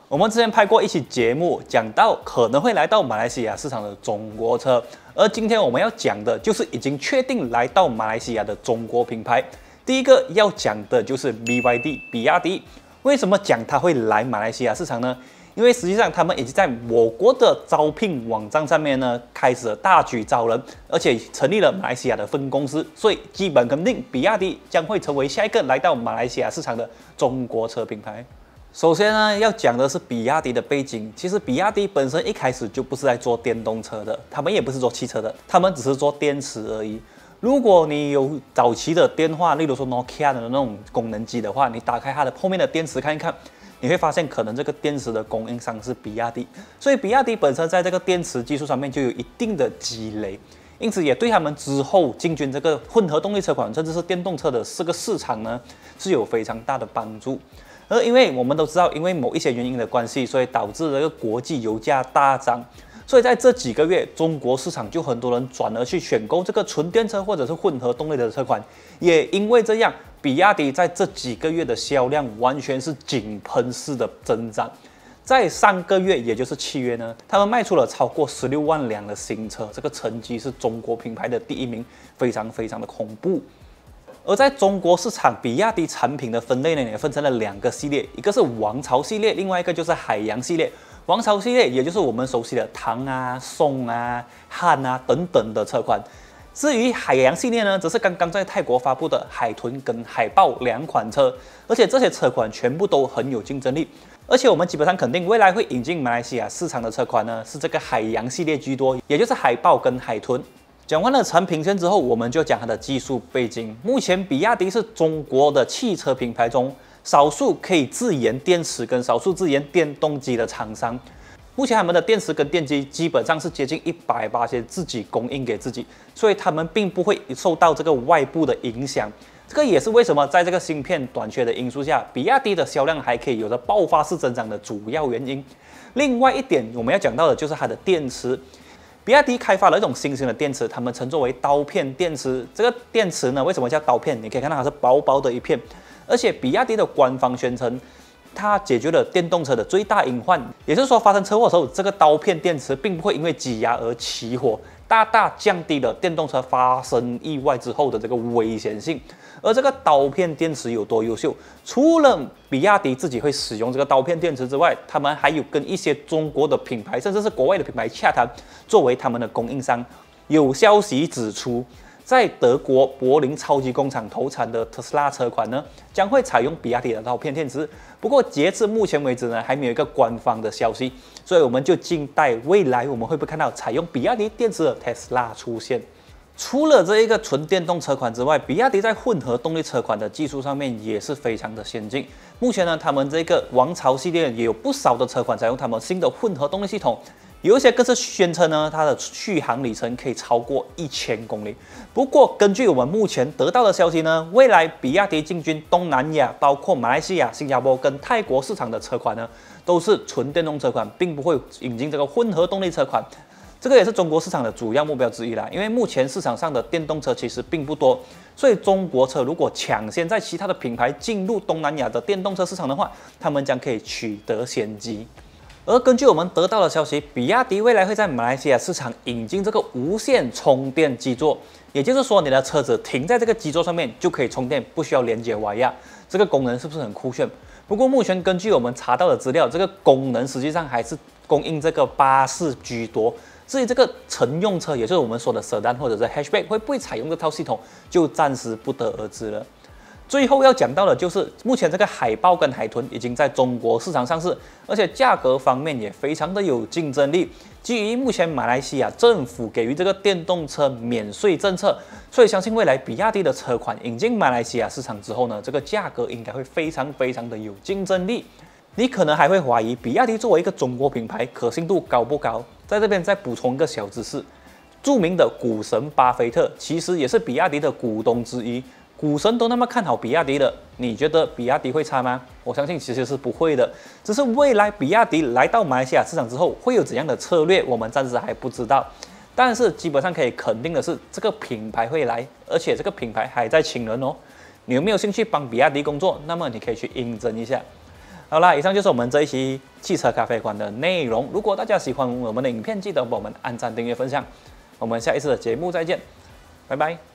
我们之前拍过一期节目，讲到可能会来到马来西亚市场的中国车，而今天我们要讲的就是已经确定来到马来西亚的中国品牌。第一个要讲的就是 BYD 比亚迪。为什么讲它会来马来西亚市场呢？因为实际上他们已经在我国的招聘网站上面呢开始了大举招人，而且成立了马来西亚的分公司，所以基本肯定比亚迪将会成为下一个来到马来西亚市场的中国车品牌。首先呢，要讲的是比亚迪的背景。其实比亚迪本身一开始就不是在做电动车的，他们也不是做汽车的，他们只是做电池而已。如果你有早期的电话，例如说 Nokia 的那种功能机的话，你打开它的后面的电池看一看，你会发现可能这个电池的供应商是比亚迪，所以比亚迪本身在这个电池技术上面就有一定的积累，因此也对他们之后进军这个混合动力车款，甚至是电动车的这个市场呢，是有非常大的帮助。而因为我们都知道，因为某一些原因的关系，所以导致这个国际油价大涨，所以在这几个月，中国市场就很多人转而去选购这个纯电车或者是混合动力的车款。也因为这样，比亚迪在这几个月的销量完全是井喷式的增长。在上个月，也就是7月呢，他们卖出了超过16万辆的新车，这个成绩是中国品牌的第一名，非常的恐怖。而在中国市场，比亚迪产品的分类呢，也分成了2个系列，一个是王朝系列，另外一个就是海洋系列。王朝系列也就是我们熟悉的唐啊、宋啊、汉啊等等的车款。至于海洋系列呢，则是刚刚在泰国发布的海豚跟海豹2款车，而且这些车款全部都很有竞争力。而且我们基本上肯定未来会引进马来西亚市场的车款呢，是这个海洋系列居多，也就是海豹跟海豚。讲完了产品线之后，我们就讲它的技术背景。目前比亚迪是中国的汽车品牌中少数可以自研电池跟少数自研电动机的厂商。目前他们的电池跟电机基本上是接近100%自己供应给自己，所以他们并不会受到这个外部的影响。这个也是为什么在这个芯片短缺的因素下，比亚迪的销量还可以有着爆发式增长的主要原因。另外一点我们要讲到的就是它的电池。比亚迪开发了一种新型的电池，他们称作为刀片电池。这个电池呢，为什么叫刀片？你可以看到它是薄薄的一片，而且比亚迪的官方宣称，它解决了电动车的最大隐患，也就是说发生车祸的时候，这个刀片电池并不会因为挤压而起火，大大降低了电动车发生意外之后的这个危险性。而这个刀片电池有多优秀？除了比亚迪自己会使用这个刀片电池之外，他们还有跟一些中国的品牌，甚至是国外的品牌洽谈，作为他们的供应商。有消息指出，在德国柏林超级工厂投产的特斯拉车款呢，将会采用比亚迪的刀片电池。不过截至目前为止呢，还没有一个官方的消息，所以我们就静待未来我们会不会看到采用比亚迪电池的特斯拉出现。除了这一个纯电动车款之外，比亚迪在混合动力车款的技术上面也是非常的先进。目前呢，他们这个王朝系列也有不少的车款采用他们新的混合动力系统，有一些更是宣称呢，它的续航里程可以超过1000公里。不过，根据我们目前得到的消息呢，未来比亚迪进军东南亚，包括马来西亚、新加坡跟泰国市场的车款呢，都是纯电动车款，并不会引进这个混合动力车款。这个也是中国市场的主要目标之一啦，因为目前市场上的电动车其实并不多，所以中国车如果抢先在其他的品牌进入东南亚的电动车市场的话，他们将可以取得先机。而根据我们得到的消息，比亚迪未来会在马来西亚市场引进这个无线充电基座，也就是说你的车子停在这个基座上面就可以充电，不需要连接瓦亚。这个功能是不是很酷炫？不过目前根据我们查到的资料，这个功能实际上还是供应这个巴士居多。至于这个乘用车，也就是我们说的 sedan 或者是 hatchback 会不会采用这套系统，就暂时不得而知了。最后要讲到的就是，目前这个海豹跟海豚已经在中国市场上市，而且价格方面也非常的有竞争力。基于目前马来西亚政府给予这个电动车免税政策，所以相信未来比亚迪的车款引进马来西亚市场之后呢，这个价格应该会非常的有竞争力。你可能还会怀疑，比亚迪作为一个中国品牌，可信度高不高？在这边再补充一个小知识，著名的股神巴菲特其实也是比亚迪的股东之一。股神都那么看好比亚迪了，你觉得比亚迪会差吗？我相信其实是不会的，只是未来比亚迪来到马来西亚市场之后会有怎样的策略，我们暂时还不知道。但是基本上可以肯定的是，这个品牌会来，而且这个品牌还在请人哦。你有没有兴趣帮比亚迪工作？那么你可以去应征一下。 好啦，以上就是我们这一期汽车咖啡馆的内容。如果大家喜欢我们的影片，记得帮我们按赞、订阅、分享。我们下一次的节目再见，拜拜。